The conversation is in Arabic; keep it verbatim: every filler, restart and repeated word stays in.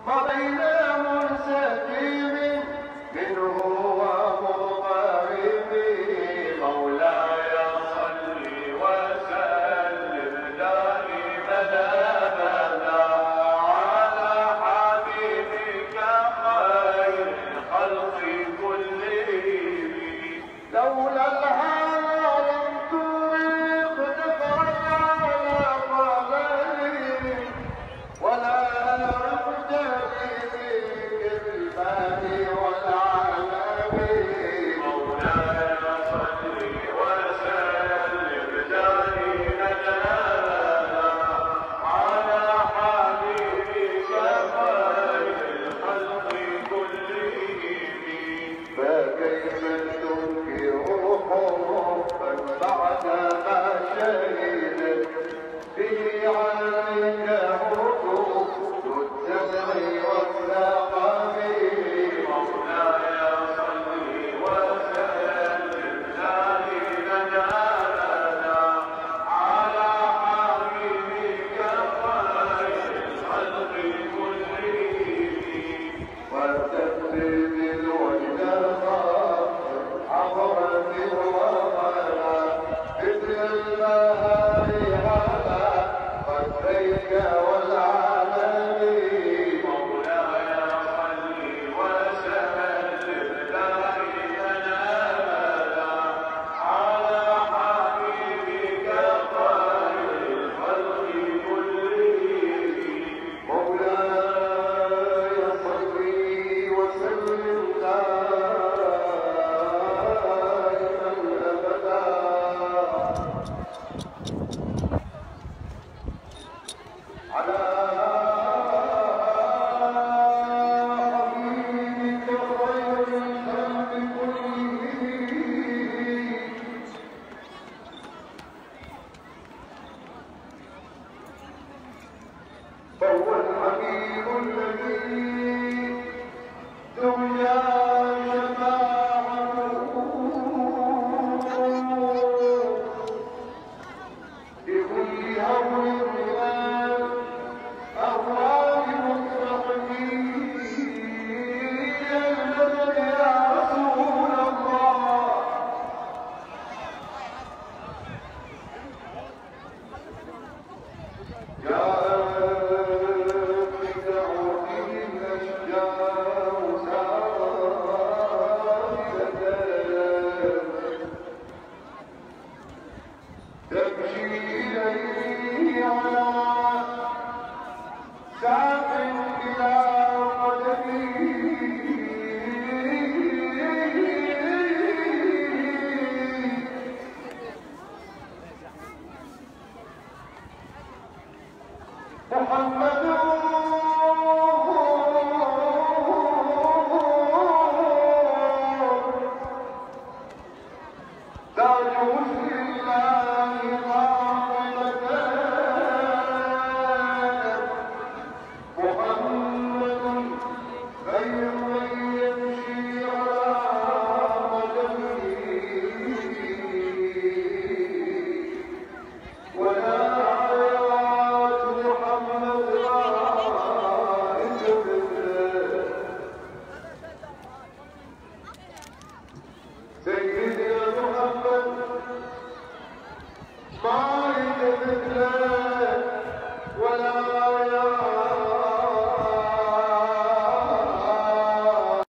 بين منسكب منه ومضطرب مولاي صل وسلم دائما ابدا على حبيبك خير الخلق كلهم لولا الهوى لم ترق نفرا على قدر ولا رقد بالمال والعلم مولاي صل وسلم دائما على حبيبك خير الخلق كلهم فكيف تنكر حبا بعدما شهدت به عليك حدود الدمع والسقم مولاي صل وسلم دائما ابدا على حبيبك خير الخلق كلهم وتبذل الوجد عبرت وغلا مثل البهار على خديك والعالم مولاي صل وسلم دائما ابدا على حبيبك خير الخلق كلهم مولاي صل وسلم دائما ابدا على حبيبك خير الخلق كلهم فهو الحبيب الذي دنيا شفاعته لكل أمر من الأهوال مستقيم الذي يا رسول الله جاءت بدعوته الأشجار ساردة تمشي إليه على ساق إلى قدمه محمد